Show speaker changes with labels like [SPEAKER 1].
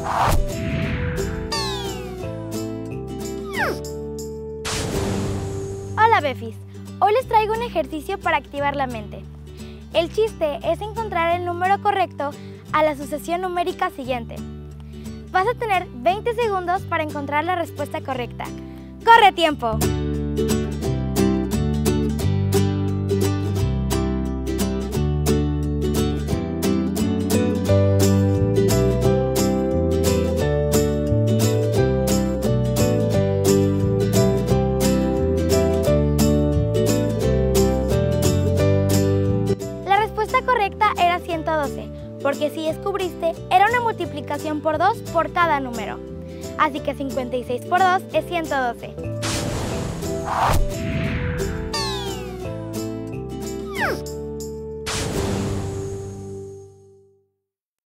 [SPEAKER 1] Hola Befis, hoy les traigo un ejercicio para activar la mente. El chiste es encontrar el número correcto a la sucesión numérica siguiente. Vas a tener 20 segundos para encontrar la respuesta correcta. ¡Corre tiempo! Correcta era 112, porque si descubriste, era una multiplicación por 2 por cada número. Así que 56 por 2 es 112.